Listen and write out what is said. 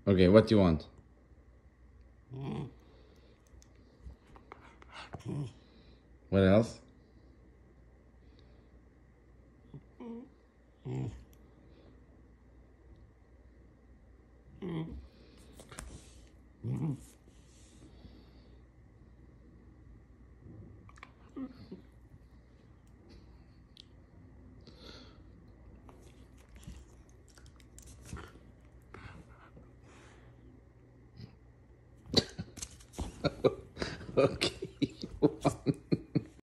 Okay, what do you want? What else? Okay.